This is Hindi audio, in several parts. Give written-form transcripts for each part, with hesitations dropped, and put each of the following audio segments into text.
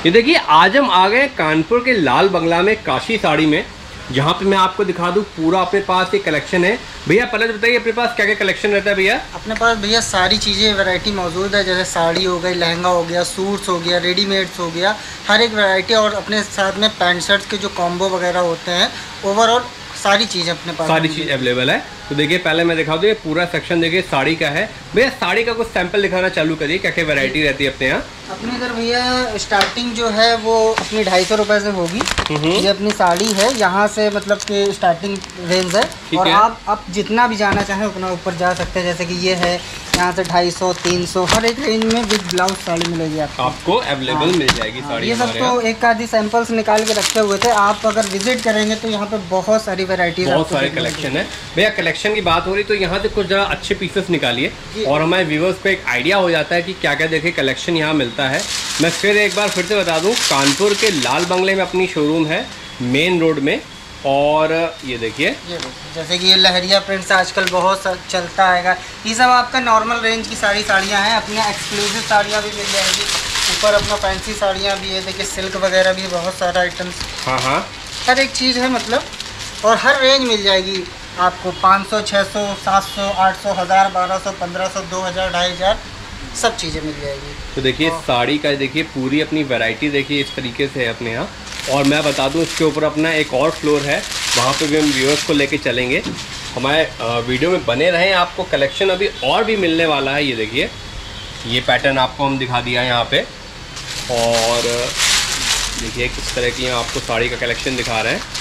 ये देखिए आज हम आ गए कानपुर के लाल बंगला में काशी साड़ी में, जहाँ पे मैं आपको दिखा दूँ पूरा अपने पास ये कलेक्शन है। भैया पहले तो बताइए अपने पास क्या क्या कलेक्शन रहता है भैया? अपने पास भैया सारी चीज़ें वैरायटी मौजूद है, जैसे साड़ी हो गई, लहंगा हो गया, सूट्स हो गया, रेडीमेड्स हो गया, हर एक वैरायटी। और अपने साथ में पैंट शर्ट्स के जो कॉम्बो वगैरह होते हैं, ओवरऑल सारी चीज़ अपने पास सारी चीज़ अवेलेबल है। तो देखिए पहले मैं दिखा दूँ, ये पूरा सेक्शन देखिए साड़ी का है। भैया साड़ी का कुछ सैंपल दिखाना चालू करिए, क्या क्या वैरायटी रहती है अपने यहाँ? अपने इधर भैया स्टार्टिंग जो है वो अपनी 250 रुपये से होगी। ये अपनी साड़ी है, यहाँ से मतलब कि स्टार्टिंग रेंज है। और आप जितना भी जाना चाहें उतना ऊपर जा सकते हैं। जैसे कि ये है यहाँ से 250, 300 हर एक रेंज में विद ब्लाउज साड़ी मिलेगी आपको अवेलेबल मिल जाएगी साड़ी। ये सब तो एक आधी सैंपल्स निकाल के रखे हुए थे, आप अगर विजिट करेंगे तो यहाँ पे बहुत सारी वैरायटी, बहुत सारे कलेक्शन है। भैया कलेक्शन की बात हो रही तो यहाँ से कुछ जरा अच्छे पीसेस निकालिए और हमारे व्यूवर्स को एक आइडिया हो जाता है कि क्या क्या देखिए कलेक्शन यहाँ मिलता है। मैं फिर एक बार फिर से बता दूँ, कानपुर के लाल बंगले में अपनी शोरूम है मेन रोड में। और ये देखिए जैसे कि ये लहरिया प्रिंट्स आजकल बहुत चलता है, ये सब आपका नॉर्मल रेंज की सारी साड़ियाँ हैं। अपने एक्सक्लूसिव साड़ियाँ भी मिल जाएगी, ऊपर अपना फैंसी साड़ियाँ भी है। देखिए सिल्क वगैरह भी बहुत सारा आइटम्स, हाँ हर एक चीज़ है मतलब। और हर रेंज मिल जाएगी आपको, 500, 600, 700, 800, 1000, 1200, 1500, 2000, 2500 सब चीज़ें मिल जाएगी। तो देखिए साड़ी का देखिए पूरी अपनी वैरायटी देखिए इस तरीके से है अपने यहाँ। और मैं बता दूं इसके ऊपर अपना एक और फ्लोर है, वहाँ पे भी हम व्यूअर्स को लेके चलेंगे। हमारे वीडियो में बने रहें, आपको कलेक्शन अभी और भी मिलने वाला है। ये देखिए ये पैटर्न आपको हम दिखा दिया है यहाँ पे। और देखिए किस तरह की आपको साड़ी का कलेक्शन दिखा रहे हैं।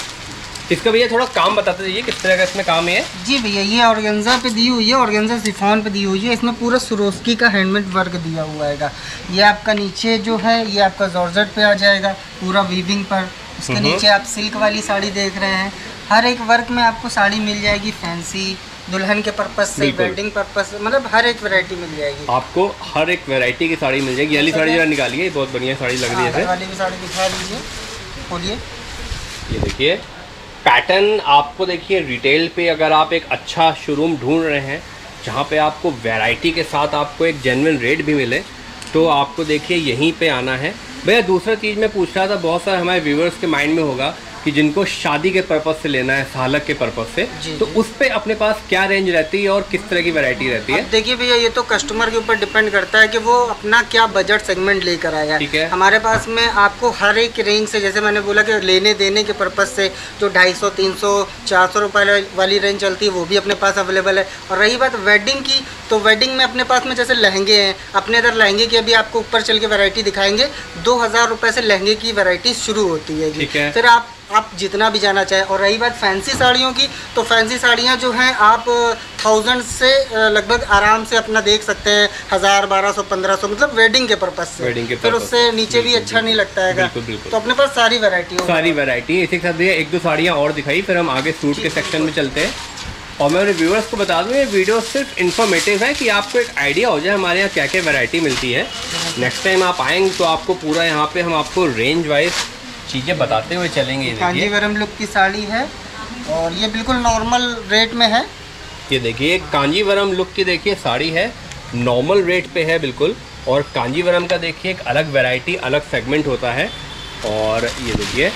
इसका भैया थोड़ा काम बताते जाइए, किस तरह का इसमें काम है? जी भैया ये ऑर्गेन्जा पे दी हुई है, ऑर्गेन्जा शिफॉन पे दी हुई है। इसमें पूरा सुरोस्की का हैंडमेड वर्क दिया हुआ है। ये आपका नीचे जो है ये आपका जॉर्जेट पे आ जाएगा पूरा वीविंग पर। इसके नीचे आप सिल्क वाली साड़ी देख रहे हैं। हर एक वर्क में आपको साड़ी मिल जाएगी, फैंसी, दुल्हन के पर्पज से, वेडिंग पर्पज से, मतलब हर एक वैरायटी मिल जाएगी आपको। हर एक वैरायटी की साड़ी मिल जाएगी। ये वाली साड़ी जरा निकालिए, बहुत बढ़िया साड़ी लग रही है। ये वाली भी साड़ी दिखा दीजिए, खोलिए। ये देखिए पैटर्न आपको देखिए रिटेल पे अगर आप एक अच्छा शोरूम ढूंढ रहे हैं जहाँ पे आपको वैरायटी के साथ आपको एक जेन्युइन रेट भी मिले, तो आपको देखिए यहीं पे आना है। भैया दूसरा चीज़ मैं पूछ रहा था, बहुत सारे हमारे व्यूवर्स के माइंड में होगा कि जिनको शादी के पर्पज़ से लेना है, सालक के पर्पज़ से, तो उस पे अपने पास क्या रेंज रहती है और किस तरह की वैरायटी रहती है? देखिए भैया ये तो कस्टमर के ऊपर डिपेंड करता है कि वो अपना क्या बजट सेगमेंट लेकर आएगा। ठीक है, हमारे पास में आपको हर एक रेंज से, जैसे मैंने बोला कि लेने देने के पर्पज़ से जो 250, 300, 400 रुपये वाली रेंज चलती है वो भी अपने पास अवेलेबल है। और रही बात वेडिंग की, तो वेडिंग में अपने पास में जैसे लहंगे हैं, अपने इधर लहंगे की अभी आपको ऊपर चल के वैरायटी दिखाएंगे। 2000 रुपये से लहंगे की वैरायटी शुरू होती है। फिर आप जितना भी जाना चाहें। और रही बात फैंसी साड़ियों की, तो फैंसी साड़ियाँ जो हैं आप 1000 से लगभग आराम से अपना देख सकते हैं, 1000, 1200, 1500, मतलब वेडिंग के पर्पज से। फिर उससे नीचे भी अच्छा नहीं लगता है। तो अपने पास सारी वैरायटी इसी के साथ भैया एक दो साड़ियाँ और दिखाई, फिर हम आगे सूट के सेक्शन में चलते हैं। और मैं अपने व्यूअर्स को बता दूँ ये वीडियो सिर्फ इन्फॉर्मेटिव है कि आपको एक आइडिया हो जाए हमारे यहाँ क्या क्या वैरायटी मिलती है। नेक्स्ट टाइम आप आएंगे तो आपको पूरा यहाँ पे हम आपको रेंज वाइज चीज़ें बताते हुए चलेंगे। कांजीवरम लुक की साड़ी है और ये बिल्कुल नॉर्मल रेट में है। ये देखिए कांजीवरम लुक की देखिए साड़ी है, नॉर्मल रेट पे है बिल्कुल। और कांजीवरम का देखिए एक अलग वैरायटी, अलग सेगमेंट होता है। और ये देखिए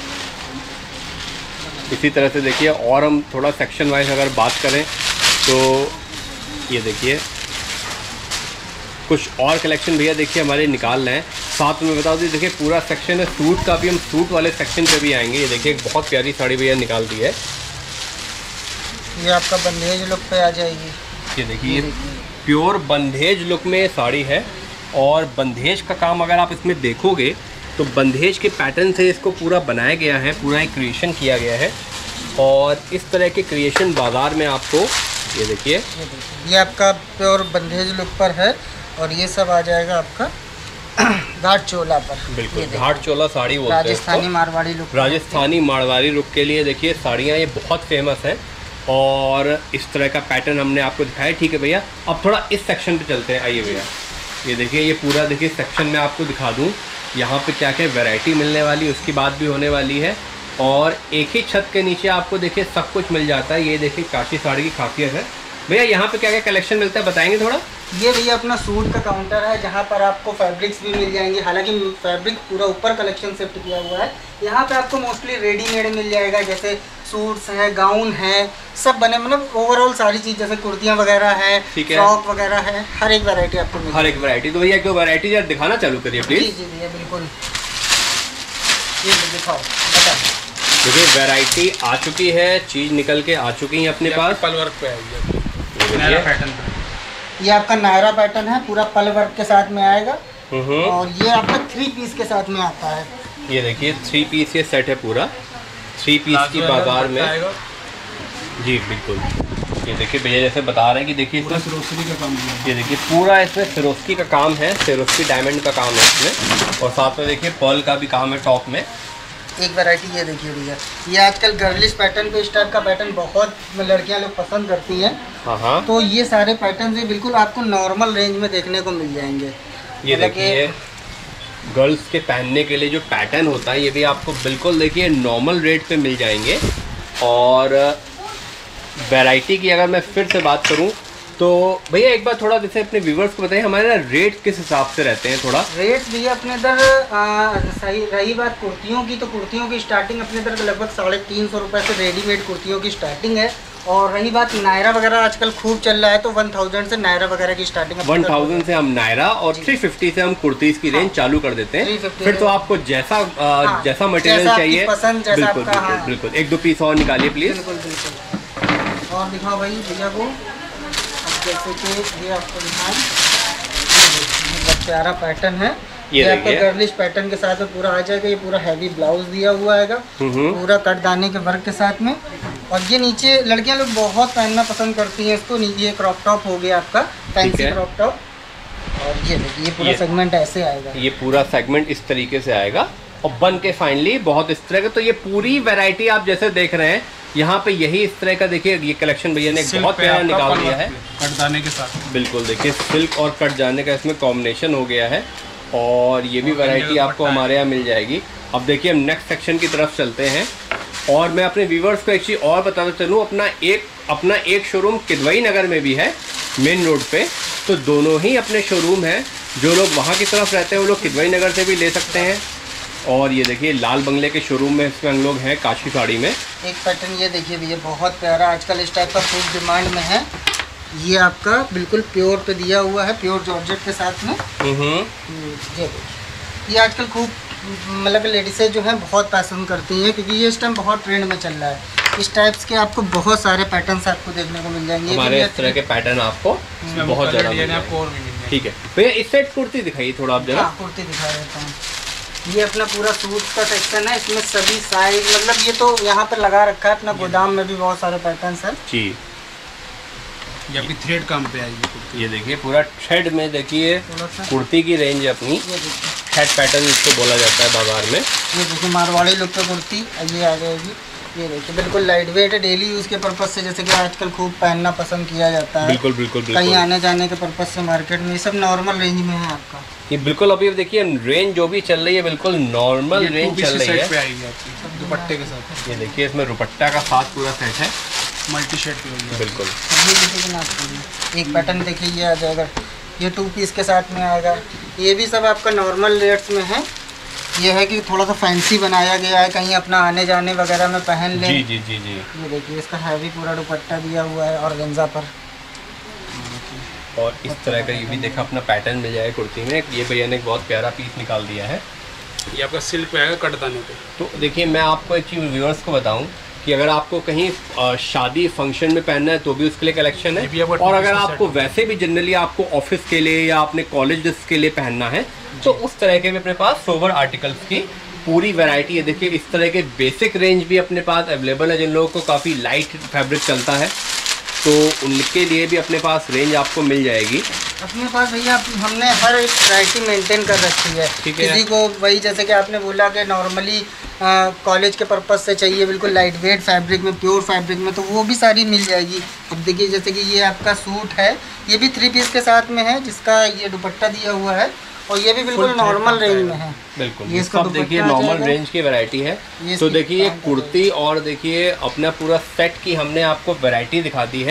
इसी तरह से देखिए, और हम थोड़ा सेक्शन वाइज अगर बात करें तो ये देखिए कुछ और कलेक्शन भैया देखिए हमारे निकाल रहे हैं। साथ में बता दीजिए देखिए पूरा सेक्शन है सूट का भी, हम सूट वाले सेक्शन पे भी आएंगे। ये देखिए एक बहुत प्यारी साड़ी भैया निकाल दी है, ये आपका बंदेज लुक पे आ जाएगी। ये देखिए प्योर बंदेज लुक में साड़ी है। और बंदेज का काम अगर आप इसमें देखोगे तो बंदेज के पैटर्न से इसको पूरा बनाया गया है, पूरा एक क्रिएशन किया गया है। और इस तरह के क्रिएशन बाज़ार में आपको ये देखिए ये आपका प्योर बंदेज लुक पर है। और ये सब आ जाएगा आपका घाट चोला पर। बिल्कुल घाट चोला साड़ी बोलते हैं, राजस्थानी मारवाड़ी लुक। राजस्थानी मारवाड़ी लुक के लिए देखिए साड़ियाँ ये बहुत फेमस हैं। और इस तरह का पैटर्न हमने आपको दिखाया। ठीक है भैया, अब थोड़ा इस सेक्शन पे चलते हैं। आइए भैया ये देखिए ये पूरा देखिए सेक्शन में आपको दिखा दूँ यहाँ पे क्या क्या वैरायटी मिलने वाली है, उसकी बात भी होने वाली है। और एक ही छत के नीचे आपको देखिए सब कुछ मिल जाता है। ये देखिए काशी साड़ी की खासियत है। भैया यहाँ पे क्या क्या कलेक्शन मिलता है बताएंगे थोड़ा? ये भैया अपना सूट का काउंटर है जहाँ पर आपको फैब्रिक्स भी मिल जाएंगे। हालांकि फैब्रिक पूरा ऊपर कलेक्शन शिफ्ट किया हुआ है। यहाँ पे आपको मोस्टली रेडीमेड मिल जाएगा, जैसे सूट्स है, गाउन है, सब बने, मतलब ओवरऑल सारी चीज़, जैसे कुर्तियाँ वगैरह है, फ्रॉक वगैरह है, हर एक वैरायटी आपको मिल, हर एक वैरायटी। तो भैया एक दो वैरायटी यार दिखाना चालू करिए प्लीज। जी जी भैया बिल्कुल, ये दिखाओ बता। देखिए वैरायटी आ चुकी है, चीज़ निकल के आ चुकी है अपने पास। पल वर्क पे आएगी पैटर्न पे। ये आपका नायरा पैटर्न है, पूरा पल वर्क के साथ में आएगा और ये आपका 3 पीस के साथ में आता है। ये देखिए 3 पीस ये सेट है पूरा, 3 पीस की बाजार में। जी बिल्कुल, ये देखिए भैया जैसे बता रहे हैं कि देखिए इसमें सिरोस्की का काम है। ये देखिए पूरा इसमें सिरोस्की का काम है, सिरोस्की डायमंड का काम है इसमें, और साथ में देखिए पर्ल का भी काम है टॉप में। एक वैरायटी ये देखिए भैया, ये आजकल गर्लिश पैटर्न पे, इस टाइप का पैटर्न बहुत लड़कियां लोग पसंद करती हैं। हाँ, तो ये सारे पैटर्न भी बिल्कुल आपको नॉर्मल रेंज में देखने को मिल जाएंगे। ये देखिए गर्ल्स के पहनने के लिए जो पैटर्न होता है ये भी आपको बिल्कुल देखिए नॉर्मल रेट पे मिल जाएंगे। और वैरायटी की अगर मैं फिर से बात करूं तो भैया एक बार थोड़ा जैसे अपने व्यूवर्स को बताइए हमारे रेट किस हिसाब से रहते हैं। थोड़ा रेट भैया अपने इधर सही रही बात कुर्तियों की, तो कुर्तियों की स्टार्टिंग अपने इधर लगभग 350 रुपये से रेडीमेड कुर्तियों की स्टार्टिंग है। और रही बात नायरा वगैरह आजकल खूब चल रहा है, तो 1000 से नायरा वगैरह की स्टार्टिंग, 1000 से हम नायरा और 350 से हम कुर्तीज की रेंज चालू कर देते हैं। फिर तो आपको जैसा जैसा मटेरियल चाहिए पसंद, बिल्कुल बिल्कुल बिल्कुल। एक दो पीस और निकालिए प्लीज। बिल्कुल बिल्कुल, और दिखाओ भाई भैया को, जैसे कि ये आपको दिखाएं, बहुत प्यारा पैटर्न है। ये आपका गर्लिश पैटर्न के साथ में पूरा आ जाएगा। ये पूरा हैवी ब्लाउज दिया हुआ है पूरा कट दाने के वर्क के साथ में। और ये नीचे लड़कियां लोग बहुत पहनना पसंद करती हैं इसको। ये क्रॉप टॉप हो गया आपका, फैंसी क्रॉप टॉप। और ये देखिए ये पूरा सेगमेंट ऐसे आएगा, ये पूरा सेगमेंट इस तरीके से आएगा और बन के फाइनली बहुत इस तरह का। तो ये पूरी वैरायटी आप जैसे देख रहे हैं यहाँ पे, यही इस तरह का देखिए ये कलेक्शन भैया ने बहुत प्यारा निकाल दिया है कट जाने के साथ। बिल्कुल देखिए सिल्क और कट जाने का इसमें कॉम्बिनेशन हो गया है। और ये भी वैरायटी आपको हमारे यहाँ मिल जाएगी। अब देखिए हम नेक्स्ट सेक्शन की तरफ चलते हैं। और मैं अपने व्यूवर्स को एक चीज़ और बताता चलूँ, अपना एक शोरूम किदवई नगर में भी है, मेन रोड पे। तो दोनों ही अपने शोरूम हैं। जो लोग वहाँ की तरफ रहते हैं वो लोग किदवई नगर से भी ले सकते हैं। और ये देखिए लाल बंगले के शोरूम में इसमें हम लोग हैं काशी साड़ी में। एक पैटर्न ये देखिए भैया बहुत प्यारा, आजकल इस टाइप का खूब डिमांड में है। ये आपका बिल्कुल प्योर पे दिया हुआ है, प्योर जॉर्जेट के साथ में। ये आजकल खूब मतलब लेडीज़ें जो हैं बहुत पसंद करती हैं, क्योंकि ये इस टाइम बहुत ट्रेंड में चल रहा है। इस टाइप्स के आपको बहुत सारे पैटर्न्स आपको देखने को मिल जाएंगे। हमारे इस तरह के पैटर्न आपको बहुत ज़्यादा मिल जाएंगे। ठीक है भैया, इस सेट कुर्ती दिखाइए थोड़ा आप जरा। कुर्ती दिखा देता हूँ। ये अपना पूरा सूट का सेक्शन है, इसमें सभी साइज, मतलब ये तो यहाँ पर लगा रखा है। अपना गोदाम में भी बहुत सारे पैटर्न्स हैं जी। ये अपनी थ्रेड काम पे आएगी। ये देखिए पूरा थ्रेड में देखिए कुर्ती की रेंज है अपनी। थ्रेड पैटर्न इसको बोला जाता है बाजार में। ये देखिए मारवाड़ी लुक पे कुर्ती ये आ जाएगी। ये देखिए बिल्कुल लाइट वेट है, डेली यूज़ के पर्पज़ से, जैसे कि आजकल खूब पहनना पसंद किया जाता है। बिल्कुल बिल्कुल बिल्कुल। कहीं आने जाने के पर्पज़ से मार्केट में, ये सब नॉर्मल रेंज में है आपका। ये बिल्कुल अभी देखिए रेंज जो भी चल रही है बिल्कुल नॉर्मल रेंज चल रही है। दुपट्टे के साथ ये देखिए इसमें दुपट्टा का साथ पूरा सेट है, मल्टी शेड की। बिल्कुल। एक पैटर्न देखिए ये आ जाएगा, ये 2 पीस के साथ में आएगा। ये भी सब आपका नॉर्मल रेट्स में है। ये है कि थोड़ा सा फैंसी बनाया गया है, कहीं अपना आने जाने वगैरह में पहन लें। जी जी जी जी। ये देखिए इसका हैवी पूरा दुपट्टा दिया हुआ है ऑर्गेन्जा पर। और इस तरह का ये भी देखा अपना पैटर्न मिल जाएगा कुर्ती में। ये भैया ने एक बहुत प्यारा पीस निकाल दिया है। ये आपका सिल्क पे आएगा कट दाने पे। तो देखिए मैं आपको एक चीज़ व्यूअर्स को बताऊं कि अगर आपको कहीं शादी फंक्शन में पहनना है तो भी उसके लिए कलेक्शन है। और अगर आपको वैसे भी जनरली आपको ऑफिस के लिए या अपने कॉलेज के लिए पहनना है तो उस तरह के भी अपने पास सोबर आर्टिकल्स की पूरी वैरायटी है। देखिए इस तरह के बेसिक रेंज भी अपने पास अवेलेबल है। जिन लोगों को काफ़ी लाइट फैब्रिक चलता है तो उनके लिए भी अपने पास रेंज आपको मिल जाएगी। अपने पास भैया हमने हर एक वैरायटी मेंटेन कर रखी है। किसी को वही जैसे कि आपने बोला कि नॉर्मली कॉलेज के पर्पज़ से चाहिए बिल्कुल लाइट वेट फैब्रिक में, प्योर फैब्रिक में, तो वो भी सारी मिल जाएगी। अब देखिए जैसे कि ये आपका सूट है, ये भी 3 पीस के साथ में है, जिसका ये दुपट्टा दिया हुआ है। और ये भी बिल्कुल नॉर्मल रेंज में है। बिल्कुल ये सब देखिए नॉर्मल रेंज की वैरायटी है। तो देखिए ये कुर्ती और देखिए अपना पूरा सेट की हमने आपको वैरायटी दिखा दी है।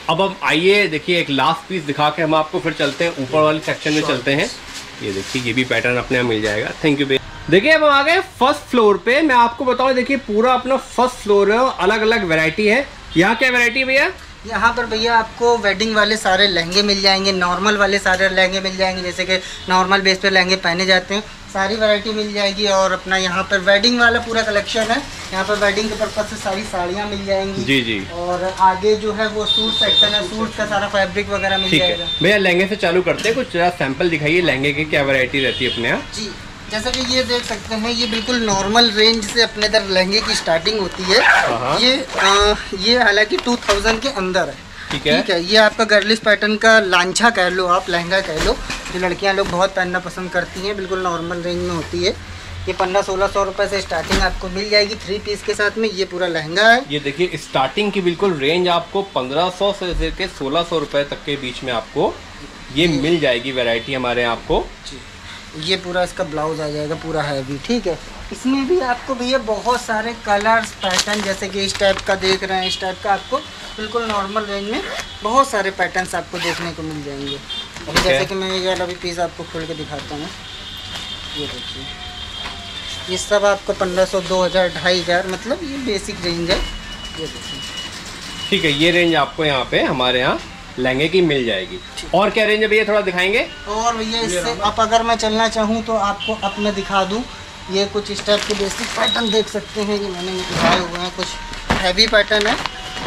अब हम आइए देखिए एक लास्ट पीस दिखा के हम आपको फिर चलते हैं ऊपर वाले सेक्शन में चलते हैं। ये देखिए ये भी पैटर्न अपने यहाँ मिल जाएगा। थैंक यू भैया। देखिए अब हम आ गए फर्स्ट फ्लोर पे। मैं आपको बताऊँ देखिए पूरा अपना फर्स्ट फ्लोर है, अलग अलग वैरायटी है। यहाँ क्या वैरायटी भैया? यहाँ पर भैया आपको वेडिंग वाले सारे लहंगे मिल जाएंगे, नॉर्मल वाले सारे लहंगे मिल जाएंगे, जैसे कि नॉर्मल बेस पे लहंगे पहने जाते हैं, सारी वैरायटी मिल जाएगी। और अपना यहाँ पर वेडिंग वाला पूरा कलेक्शन है। यहाँ पर वेडिंग के पर्पज से सारी साड़ियाँ मिल जाएंगी। जी जी। और आगे जो है वो सूट सेक्शन है, सूट का सारा फैब्रिक वगैरह मिल जाएगा। भैया लहंगे से चालू करते हैं, कुछ सैंपल दिखाइए लहंगे की क्या वैरायटी रहती है अपने यहाँ। जी, जैसा कि ये देख सकते हैं, ये बिल्कुल नॉर्मल रेंज से अपने इधर लहंगे की स्टार्टिंग होती है। ये हालांकि 2000 के अंदर है। ठीक है। ये आपका गर्लिश पैटर्न का लांछा कह लो, आप लहंगा कह लो, जो लड़कियां लोग बहुत पहनना पसंद करती हैं, बिल्कुल नॉर्मल रेंज में होती है। ये 1500-1600 रुपये से स्टार्टिंग आपको मिल जाएगी 3 पीस के साथ में। ये पूरा लहंगा है। ये देखिए स्टार्टिंग की बिल्कुल रेंज आपको 1500 से लेकर 1600 रुपये तक के बीच में आपको ये मिल जाएगी वैरायटी हमारे यहाँ आपको। ये पूरा इसका ब्लाउज आ जाएगा पूरा हैवी। ठीक है। इसमें भी आपको भैया बहुत सारे कलर्स पैटर्न, जैसे कि इस टाइप का देख रहे हैं, इस टाइप का आपको बिल्कुल नॉर्मल रेंज में बहुत सारे पैटर्न्स आपको देखने को मिल जाएंगे। अभी जैसे कि मैं ये अभी पीस आपको खोल के दिखाता हूँ। ये देखिए, ये सब आपको 1500, 2000, 2500, मतलब ये बेसिक रेंज है। ये देखिए। ठीक है, ये रेंज आपको यहाँ पे हमारे यहाँ लहंगे की मिल जाएगी। और क्या रेंज है भैया, थोड़ा दिखाएंगे? और भैया इससे अब अगर मैं चलना चाहूँ तो आपको अब मैं दिखा दूँ। ये कुछ इस टाइप के बेसिक पैटर्न देख सकते हैं, ये मैंने दिखाए हुए हैं, कुछ हैवी पैटर्न है।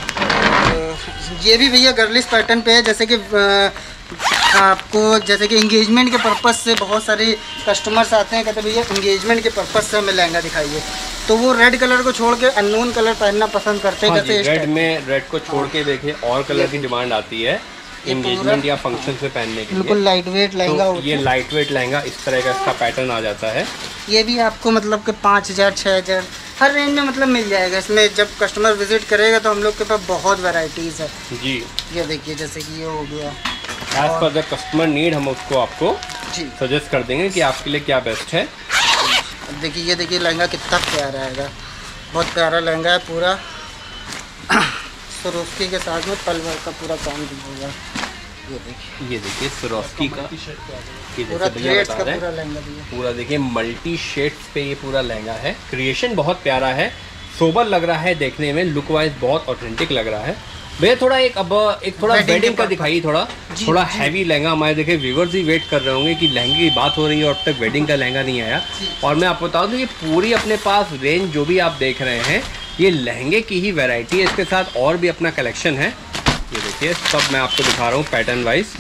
ये भी भैया गर्लिश पैटर्न पे है। जैसे कि आपको जैसे कि इंगेजमेंट के पर्पस से बहुत सारे कस्टमर्स आते हैं, कहते भैया इंगेजमेंट के पर्पस से हमें लहंगा दिखाइए, तो वो रेड कलर को छोड़ के अननोन कलर पहनना पसंद करते हैं। जैसे रेड को छोड़ के देखिए और कलर की डिमांड आती है इंगेजमेंट या फंक्शन से पहनने के लिए। बिल्कुल लाइट वेट लहंगा। तो ये लाइट वेट लहंगा इस तरह का इसका पैटर्न आ जाता है। ये भी आपको मतलब कि 5000, 6000 हर रेंज में मतलब मिल जाएगा। इसमें जब कस्टमर विजिट करेगा तो हम लोग के पास बहुत वैरायटीज़ है। जी, ये देखिए, जैसे कि ये हो गया, as per the customer need हम उसको आपको सजेस्ट कर देंगे कि आपके लिए क्या बेस्ट है। अब देखिए, ये देखिए लहंगा कितना प्यारा आएगा, बहुत प्यारा लहंगा है। पूरा सरोस्की के साथ में पलवर का पूरा काम होगा। ये देखिए सरोस्की का पूरा थ्रेड्स का पूरा लहंगा दिया। पूरा देखिए मल्टी शेड्स पे ये पूरा लहंगा है। क्रिएशन बहुत प्यारा है, सोबर लग रहा है देखने में, लुक वाइज बहुत ऑथेंटिक लग रहा है। भैया थोड़ा एक थोड़ा वेडिंग का दिखाइए, थोड़ा हैवी लहंगा। हमारे देखे व्यूअर्स ही वेट कर रहे होंगे कि लहंगे की बात हो रही है और अब तक वेडिंग का लहंगा नहीं आया। और मैं आपको बता दूं कि पूरी अपने पास रेंज जो भी आप देख रहे हैं ये लहंगे की ही वैरायटी है। इसके साथ और भी अपना कलेक्शन है। ये देखिए सब मैं आपको दिखा रहा हूँ पैटर्न वाइज।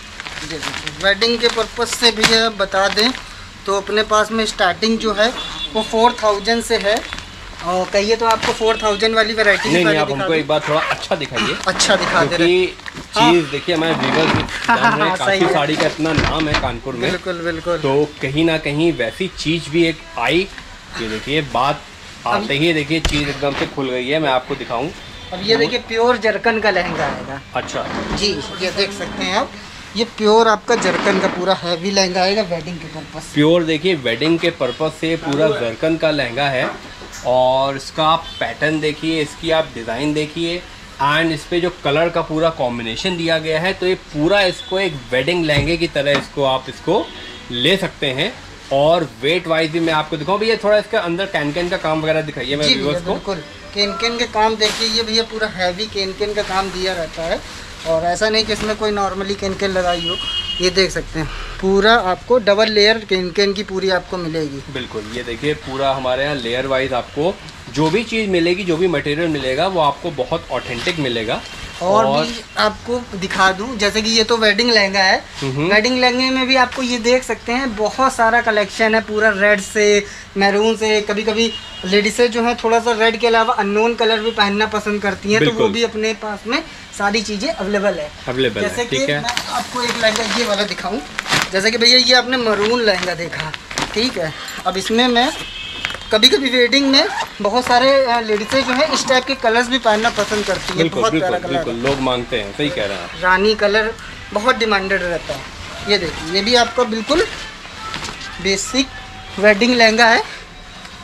वेडिंग के पर्पज से भी बता दें तो अपने पास में स्टार्टिंग जो है वो 4000 से है। और कहिए तो आपको 4000 वाली वैरायटी नहीं, आप हमको एक बार थोड़ा अच्छा दिखाइए। अच्छा दिखा दे रहे चीज़ देखिए, हमारे व्यूअर्स काफ़ी साड़ी का इतना नाम है कानपुर में। बिल्कुल बिल्कुल। तो कहीं ना कहीं वैसी चीज़ भी एक आई। ये देखिए बात आते ही देखिए चीज़ एकदम से खुल गई है। मैं आपको दिखाऊं। अब ये देखिए प्योर जरकन का लहंगा आएगा। अच्छा जी, ये देख सकते हैं आप, ये प्योर आपका जरकन का पूरा हैवी लहंगा आएगा वेडिंग के पर्पस। प्योर देखिए वेडिंग के पर्पस से पूरा जरकन का लहंगा है। और इसका आप पैटर्न देखिए, इसकी आप डिज़ाइन देखिए, एंड इस पे जो कलर का पूरा कॉम्बिनेशन दिया गया है, तो ये पूरा इसको एक वेडिंग लहंगे की तरह इसको आप इसको ले सकते हैं। और वेट वाइज भी मैं आपको दिखाऊं। भैया थोड़ा इसका अंदर कैन का काम वगैरह दिखाइए मेरे व्यूअर्स को। बिल्कुल, कैन के काम देखिए, ये भैया पूरा हैवी कैन का काम दिया रहता है। और ऐसा नहीं कि इसमें कोई नॉर्मली कैन लगाई हो। ये देख सकते हैं पूरा आपको डबल लेयर कैन की पूरी आपको मिलेगी। बिल्कुल, ये देखिए पूरा हमारे यहाँ लेयर वाइज आपको जो भी चीज़ मिलेगी, जो भी मटेरियल मिलेगा वो आपको बहुत ऑथेंटिक मिलेगा। और भी आपको दिखा दूं, जैसे कि ये तो वेडिंग लहंगा है। वेडिंग लहंगे में भी आपको ये देख सकते हैं बहुत सारा कलेक्शन है, पूरा रेड से मैरून से। कभी कभी लेडीज़ें जो है थोड़ा सा रेड के अलावा अननोन कलर भी पहनना पसंद करती हैं, तो वो भी अपने पास में सारी चीज़ें अवेलेबल है। जैसे कि मैं आपको एक लहंगा ये वाला दिखाऊं। जैसे कि भैया ये आपने मैरून लहंगा देखा, ठीक है। अब इसमें मैं कभी कभी वेडिंग में बहुत सारे लेडीज़ें जो है इस टाइप के कलर्स भी पहनना पसंद करती है। बहुत प्यारा कलर है, लोग मांगते हैं। सही कह रहे हैं, रानी कलर बहुत डिमांडेड रहता है। ये देखिए, ये भी आपका बिल्कुल बेसिक वेडिंग लहंगा है।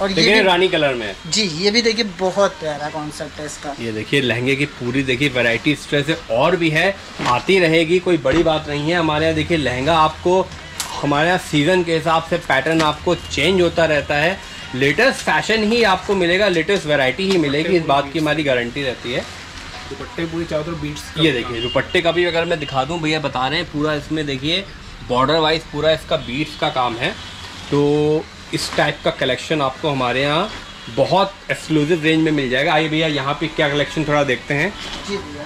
और ये देखिए भी रानी कलर में जी, ये भी देखिए बहुत प्यारा कॉन्सेप्ट है इसका। ये देखिए लहंगे की पूरी देखिए वैरायटी इस तरह से और भी है, आती रहेगी, कोई बड़ी बात नहीं है। हमारे यहाँ देखिए लहंगा आपको हमारे यहाँ सीज़न के हिसाब से पैटर्न आपको चेंज होता रहता है, लेटेस्ट फैशन ही आपको मिलेगा, लेटेस्ट वैरायटी ही मिलेगी, इस बात की हमारी गारंटी रहती है। दुपट्टे पूरी चारों तरफ बीट्स, ये देखिए दुपट्टे का भी अगर मैं दिखा दूं, भैया बता रहे हैं पूरा इसमें देखिए बॉर्डर वाइज पूरा इसका बीट्स का काम है। तो इस टाइप का कलेक्शन आपको हमारे यहाँ बहुत एक्सक्लूसिव रेंज में मिल जाएगा। आइए भैया यहाँ पे क्या कलेक्शन थोड़ा देखते हैं। जी भैया,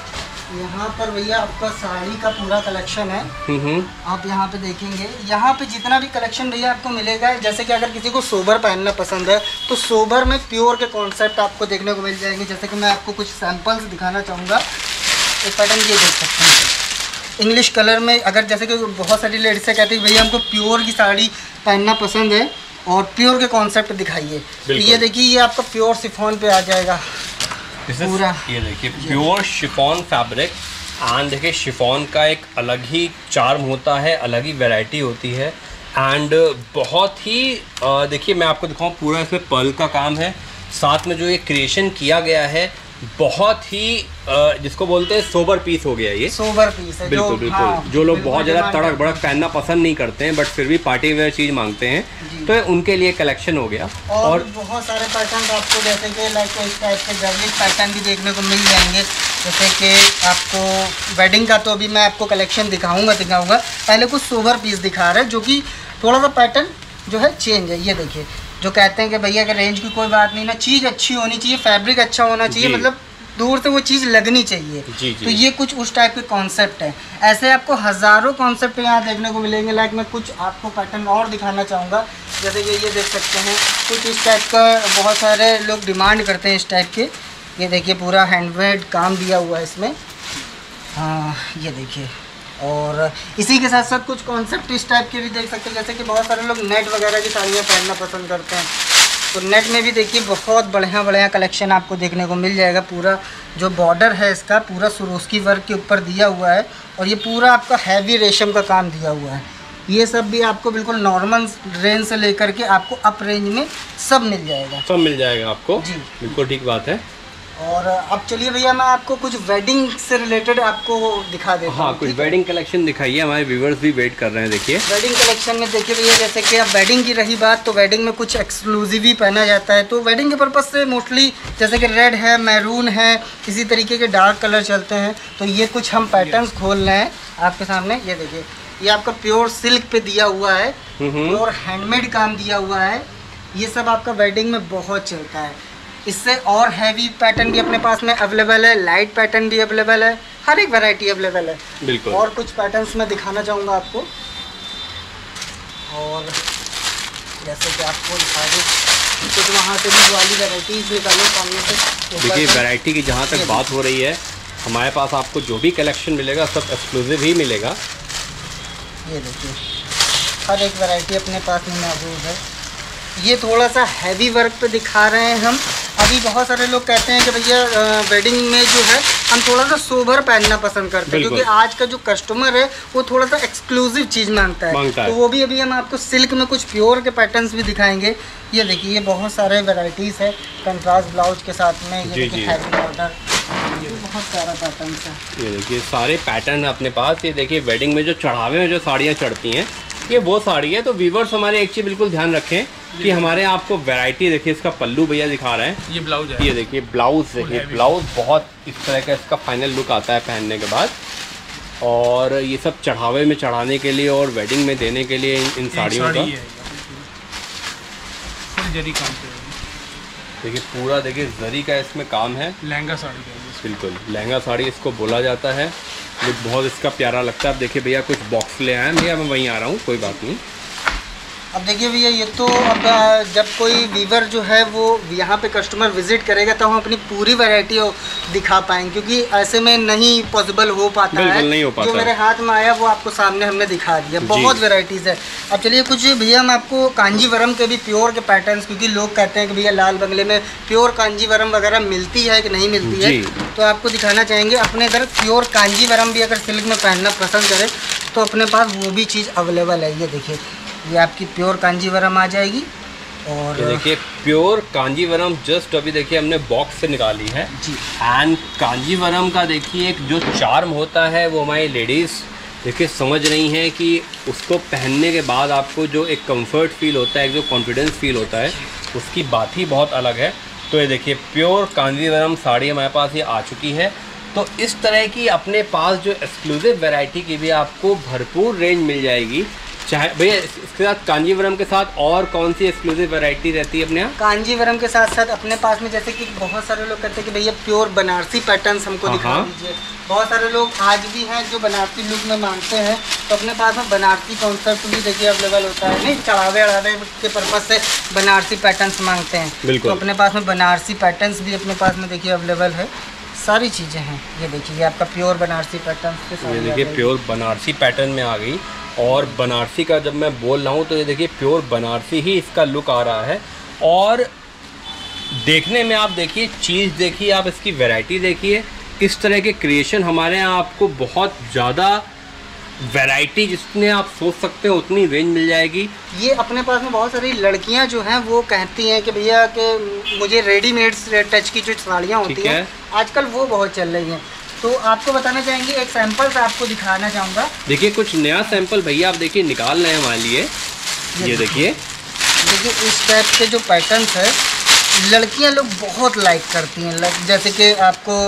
यहाँ पर भैया आपका साड़ी का पूरा कलेक्शन है। आप यहाँ पे देखेंगे, यहाँ पे जितना भी कलेक्शन भैया आपको मिलेगा, जैसे कि अगर किसी को सोबर पहनना पसंद है तो सोबर में प्योर के कॉन्सेप्ट आपको देखने को मिल जाएंगे। जैसे कि मैं आपको कुछ सैंपल्स दिखाना चाहूँगा। एक पैटर्न ये देख सकते हैं इंग्लिश कलर में। अगर जैसे कि बहुत सारी लेडीज से कहती है भैया हमको प्योर की साड़ी पहनना पसंद है और प्योर के कॉन्सेप्ट दिखाइए, तो ये देखिए ये आपका प्योर शिफॉन पे आ जाएगा पूरा। ये देखिए प्योर शिफॉन फैब्रिक, एंड देखिए शिफॉन का एक अलग ही चार्म होता है, अलग ही वैरायटी होती है, एंड बहुत ही देखिए मैं आपको दिखाऊं, पूरा इसमें पर्ल का काम है, साथ में जो ये क्रिएशन किया गया है बहुत ही जिसको बोलते हैं सोबर पीस हो गया। ये सोबर पीस है, बिल्कुल बिल्कुल। हाँ, जो लोग बहुत ज़्यादा तड़क भड़क पहनना पसंद नहीं करते हैं बट फिर भी पार्टी वेयर चीज़ मांगते हैं, तो उनके लिए कलेक्शन हो गया। और बहुत सारे पैटर्न आपको जैसे कि लाइक इस टाइप के गर्लिश पैटर्न भी देखने को मिल जाएंगे। जैसे कि आपको वेडिंग का तो अभी मैं आपको कलेक्शन दिखाऊंगा। पहले कुछ सोबर पीस दिखा रहे हैं जो कि थोड़ा सा पैटर्न जो है चेंज है। ये देखिए, जो कहते हैं कि भैया कि रेंज की कोई बात नहीं ना, चीज़ अच्छी होनी चाहिए, फैब्रिक अच्छा होना चाहिए, मतलब दूर से वो चीज़ लगनी चाहिए। जी। तो ये कुछ उस टाइप के कॉन्सेप्ट हैं। ऐसे आपको हज़ारों कॉन्सेप्ट यहाँ देखने को मिलेंगे। लाइक मैं कुछ आपको पैटर्न और दिखाना चाहूँगा। जैसे कि ये देख सकते हैं कुछ इस टाइप का, बहुत सारे लोग डिमांड करते हैं इस टाइप के। ये देखिए पूरा हैंडमेड काम दिया हुआ है इसमें। हाँ ये देखिए, और इसी के साथ साथ कुछ कॉन्सेप्ट इस टाइप के भी देख सकते हैं। जैसे कि बहुत सारे लोग नेट वगैरह की साड़ियाँ पहनना पसंद करते हैं, तो नेट में भी देखिए बहुत बढ़िया कलेक्शन आपको देखने को मिल जाएगा। पूरा जो बॉर्डर है इसका पूरा सुरोस्की वर्क के ऊपर दिया हुआ है, और ये पूरा आपका हैवी रेशम का काम दिया हुआ है। ये सब भी आपको बिल्कुल नॉर्मल रेंज से लेकर के आपको अप रेंज में सब मिल जाएगा। सब मिल जाएगा आपको जी, बिल्कुल ठीक बात है। और अब चलिए भैया मैं आपको कुछ वेडिंग से रिलेटेड आपको दिखा देता हूँ। हाँ, कुछ वेडिंग कलेक्शन दिखाइए, हमारे व्यूवर्स भी वेट कर रहे हैं। देखिए वेडिंग कलेक्शन में देखिए भैया, जैसे कि अब वेडिंग की रही बात, तो वेडिंग में कुछ एक्सक्लूसिव ही पहना जाता है। तो वेडिंग के पर्पज़ से मोस्टली जैसे कि रेड है, मैरून है, इसी तरीके के डार्क कलर चलते हैं। तो ये कुछ हम पैटर्न्स खोल रहे हैं आपके सामने। ये देखिए, ये आपका प्योर सिल्क पे दिया हुआ है, प्योर हैंडमेड काम दिया हुआ है। ये सब आपका वेडिंग में बहुत चलता है। इससे और हैवी पैटर्न भी अपने पास में अवेलेबल है, लाइट पैटर्न भी अवेलेबल है, हर एक वैरायटी अवेलेबल है। बिल्कुल। और कुछ पैटर्न्स मैं दिखाना चाहूँगा आपको, और जैसे कि आपको दिखा दूँ कुछ वहाँ से भी वाली वैराइटीज़ निकालो सामने से। देखिए वैरायटी की जहाँ तक बात हो रही है, हमारे पास आपको जो भी कलेक्शन मिलेगा सब एक्सक्लूसिव ही मिलेगा। ये देखिए हर एक वैरायटी अपने पास में मौजूद है। ये थोड़ा सा हैवी वर्क पे दिखा रहे हैं हम। अभी बहुत सारे लोग कहते हैं कि भैया वेडिंग में जो है हम थोड़ा सा सोबर पहनना पसंद करते हैं, क्योंकि आज का जो कस्टमर है वो थोड़ा सा एक्सक्लूसिव चीज़ मांगता है। तो वो भी अभी हम आपको सिल्क में कुछ प्योर के पैटर्न्स भी दिखाएंगे। ये देखिए, ये बहुत सारे वेराइटीज़ है कंट्रास्ट ब्लाउज के साथ में। ये देखिए हैवी बॉर्डर, ये बहुत सारा पैटर्न है। ये देखिए सारे पैटर्न है अपने पास। ये देखिए वेडिंग में जो चढ़ावे में जो साड़ियाँ चढ़ती हैं ये वो साड़ी है। तो व्यूवर्स हमारे एक चीज़ बिल्कुल ध्यान रखें कि हमारे यहाँ आपको वैरायटी देखिए, इसका पल्लू भैया दिखा रहे हैं, ये ब्लाउज है। ये देखिए ब्लाउज, देखिए ब्लाउज बहुत इस तरह का इसका फाइनल लुक आता है पहनने के बाद। और ये सब चढ़ावे में चढ़ाने के लिए और वेडिंग में देने के लिए इन साड़ियों का जरी काम पे देखिए पूरा, देखिए जरी का इसमें काम है। लहंगा साड़ी का, बिल्कुल लहंगा साड़ी इसको बोला जाता है। लुक बहुत इसका प्यारा लगता है। अब देखिए भैया कुछ बॉक्स ले आए हैं भैया, मैं वहीं आ रहा हूँ, कोई बात नहीं। अब देखिए भैया, ये तो अब जब कोई वीवर जो है वो यहाँ पे कस्टमर विजिट करेगा तो हम अपनी पूरी वैरायटी दिखा पाएंगे, क्योंकि ऐसे में नहीं पॉसिबल हो पाता है। नहीं हो पाता। जो मेरे हाथ में आया वो आपको सामने हमने दिखा दिया। बहुत वैरायटीज़ है। अब चलिए कुछ भैया हम आपको कांजीवरम के भी प्योर के पैटर्न्स, क्योंकि लोग कहते हैं कि भैया लाल बंगले में प्योर कांजीवरम वगैरह मिलती है कि नहीं मिलती है, तो आपको दिखाना चाहेंगे। अपने इधर प्योर कांजीवरम भी अगर सिल्क में पहनना पसंद करें तो अपने पास वो भी चीज़ अवेलेबल है। ये देखिए, ये आपकी प्योर कांजीवरम आ जाएगी, और ये देखिए प्योर कांजीवरम, जस्ट अभी देखिए हमने बॉक्स से निकाली है जी। एंड कांजीवरम का देखिए एक जो चार्म होता है वो हमारी लेडीज़ देखिए समझ रही हैं कि उसको पहनने के बाद आपको जो एक कंफर्ट फील होता है, एक जो कॉन्फिडेंस फील होता है, उसकी बात ही बहुत अलग है। तो ये देखिए प्योर कांजीवरम साड़ी हमारे पास ये आ चुकी है। तो इस तरह की अपने पास जो एक्सक्लूसिव वैरायटी की भी आपको भरपूर रेंज मिल जाएगी। चाहे भैया इसके साथ कांजीवरम के साथ और कौन सी एक्सक्लूसिव वैरायटी रहती है अपने यहाँ? कांजीवरम के साथ साथ अपने पास में जैसे कि बहुत सारे लोग कहते हैं कि भैया प्योर बनारसी पैटर्न्स हमको दिखा दीजिए। बहुत सारे लोग आज भी हैं जो बनारसी लुक में मांगते हैं, तो अपने पास में बनारसी कॉन्सेप्ट भी देखिए अवेलेबल होता है। नहीं चढ़ावे अड़ावे के पर्पज़ से बनारसी पैटर्न्स मांगते हैं, तो अपने पास में बनारसी पैटर्न्स भी अपने पास में देखिए अवेलेबल है। सारी चीज़ें हैं। ये देखिए ये आपका प्योर बनारसी पैटर्न के साथ, ये देखिए प्योर बनारसी पैटर्न में आ गई। और बनारसी का जब मैं बोल रहा हूँ तो ये देखिए प्योर बनारसी ही इसका लुक आ रहा है। और देखने में आप देखिए चीज़ देखिए, आप इसकी वैरायटी देखिए, इस तरह के क्रिएशन हमारे यहाँ आपको बहुत ज़्यादा वैरायटी जितने आप सोच सकते हो उतनी रेंज मिल जाएगी। ये अपने पास में बहुत सारी लड़कियां जो हैं वो कहती हैं कि भैया कि मुझे रेडीमेड टच की जो साड़ियाँ होती हैं आजकल वो बहुत चल रही हैं। तो आपको बताना चाहेंगे, एक सैंपल से आपको दिखाना चाहूँगा। देखिए कुछ नया सैंपल भैया आप देखिए निकाल रहे हैं हमारे लिए। ये देखिए इस टाइप के जो पैटर्न्स है लड़कियां लोग बहुत लाइक करती हैं। जैसे कि आपको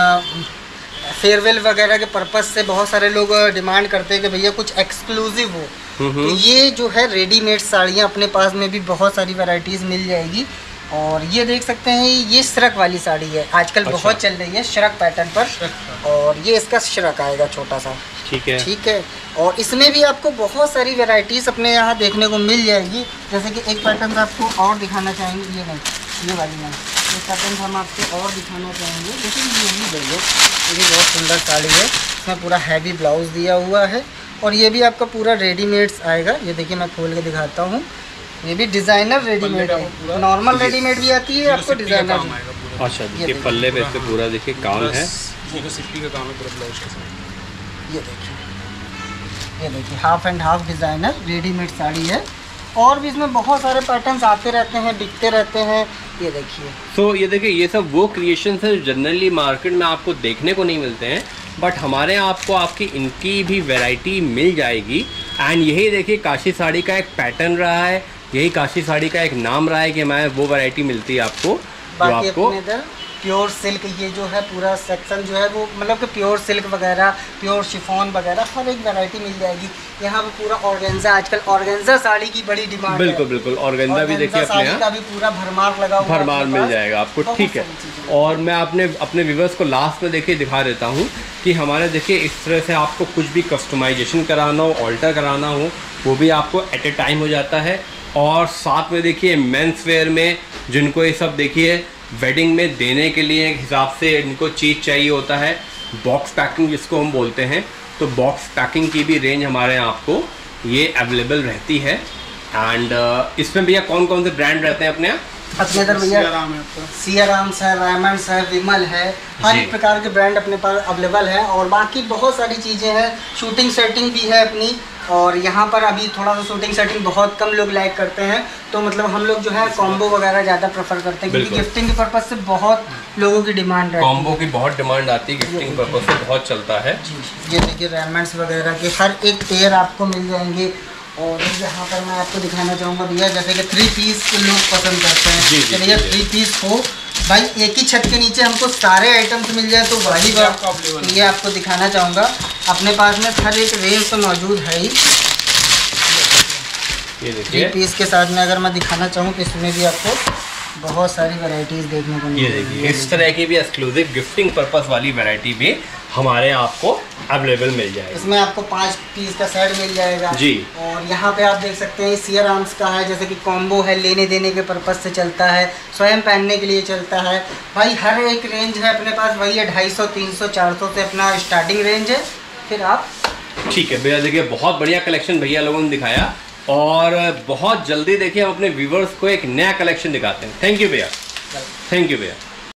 फेयरवेल वगैरह के पर्पज़ से बहुत सारे लोग डिमांड करते हैं कि भैया कुछ एक्सक्लूसिव हो। तो ये जो है रेडीमेड साड़ियाँ अपने पास में भी बहुत सारी वैरायटीज़ मिल जाएगी। और ये देख सकते हैं ये श्रक वाली साड़ी है, आजकल बहुत चल रही है श्रक पैटर्न पर। और ये इसका श्रक आएगा छोटा सा, ठीक है, ठीक है। और इसमें भी आपको बहुत सारी वैरायटीज़ अपने यहाँ देखने को मिल जाएगी। जैसे कि एक पैटर्न आपको और दिखाना चाहेंगे, ये नहीं, ये वाली नहीं, ये पैटर्न हम आपको और दिखाना चाहेंगे। जैसे कि ये भी देखो, ये बहुत सुंदर साड़ी है, इसमें पूरा हैवी ब्लाउज दिया हुआ है और ये भी आपका पूरा रेडीमेड्स आएगा। ये देखिए मैं खोल के दिखाता हूँ, ये भी डिज़ाइनर रेडीमेड है, नॉर्मल रेडीमेड भी आती है आपको, डिज़ाइनर भी। अच्छा देखिए पल्ले पे इससे पूरा देखिए काम है, ये सिप्पी का काम है पूरा ब्लाउज के साथ। ये देखिए half and half designer readymade sari है। और भी इसमें बहुत सारे पैटर्न्स आते रहते हैं, बिकते रहते हैं। ये देखिए तो ये देखिए ये सब वो क्रिएशंस है जो जनरली मार्केट में आपको देखने को नहीं मिलते हैं, बट हमारे यहाँ आपको आपकी इनकी भी वैरायटी मिल जाएगी। एंड यही देखिए काशी साड़ी का एक पैटर्न रहा है, यही काशी साड़ी का एक नाम रहा है कि हमारे वो वैरायटी मिलती है आपको जो आपको प्योर सिल्क, ये जो है पूरा सेक्शन जो है वो मतलब कि प्योर सिल्क वगैरह, प्योर शिफॉन वगैरह हर एक वैरायटी मिल जाएगी यहाँ पे। पूरा ऑर्गेन्जा, आजकल ऑर्गेन्जा साड़ी की बड़ी डिमांड बिल्कुल है। बिल्कुल ऑर्गेन्जा भी देखिए अपने यहाँ का भी पूरा भरमार लगा हुआ, भरमार मिल जाएगा आपको, ठीक है। और मैं अपने व्यूअर्स को लास्ट में देखिए दिखा देता हूँ कि हमारे देखिए इस तरह से आपको कुछ भी कस्टमाइजेशन कराना हो, ऑल्टर कराना हो, वो भी आपको एट ए टाइम हो जाता है। और साथ में देखिए मेंस वेयर में जिनको ये सब देखिए वेडिंग में देने के लिए एक हिसाब से इनको चीज़ चाहिए होता है, बॉक्स पैकिंग जिसको हम बोलते हैं, तो बॉक्स पैकिंग की भी रेंज हमारे यहाँ आपको ये अवेलेबल रहती है। एंड इसमें भैया कौन कौन से ब्रांड रहते हैं अपने यहाँ? अपने इधर भैया सियाराम्स है, रेमंड्स है, विमल है, हर एक प्रकार के ब्रांड अपने पास अवेलेबल है। और बाकी बहुत सारी चीज़ें हैं, शूटिंग सेटिंग भी है अपनी। और यहाँ पर अभी थोड़ा सा शूटिंग सेटिंग बहुत कम लोग लाइक करते हैं, तो मतलब हम लोग जो है कॉम्बो वगैरह ज़्यादा प्रेफर करते हैं, क्योंकि गिफ्टिंग के पर्पज़ से बहुत लोगों की डिमांड है। कॉम्बो की बहुत डिमांड आती है, गिफ्टिंग पर्पज़ से बहुत चलता है। ये देखिए रेमंड्स वगैरह के हर एक पेयर आपको मिल जाएंगे। और यहाँ पर मैं आपको दिखाना चाहूँगा भैया, जैसे कि 3 पीस लोग पसंद करते हैं कि भैया 3 पीस हो, भाई एक ही छत के नीचे हमको सारे आइटम्स मिल जाए तो वही बात। ये आपको दिखाना चाहूँगा, अपने पास में हर एक रेंज तो मौजूद है ही। ये देखिए 3 पीस के साथ में अगर मैं दिखाना चाहूँ तो इसमें भी आपको बहुत सारी वैरायटीज़ देखने को ये देखिए इस तरह की भी एक्सक्लूसिव गिफ्टिंग पर्पस वाली वैरायटी भी हमारे यहाँ आपको अवेलेबल मिल जाएगी। इसमें आपको 5 पीस का सेट मिल जाएगा जी। और यहाँ पे आप देख सकते हैं सियाराम्स का है, जैसे कि कॉम्बो है, लेने देने के पर्पज़ से चलता है, स्वयं पहनने के लिए चलता है। भाई हर एक रेंज है अपने पास, वही है 250, 300, 400 से अपना स्टार्टिंग रेंज है। फिर आप ठीक है भैया, देखिए बहुत बढ़िया कलेक्शन भैया लोगों ने दिखाया और बहुत जल्दी देखिए हम अपने व्यूवर्स को एक नया कलेक्शन दिखाते हैं। थैंक यू भैया, थैंक यू भैया।